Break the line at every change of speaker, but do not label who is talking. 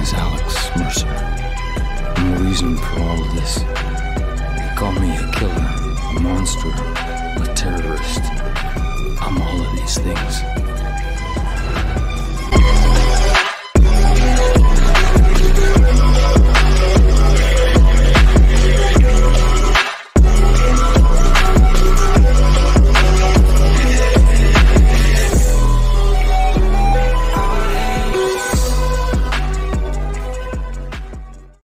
is Alex Mercer. I'm the reason for all of this. They call me a killer, a monster,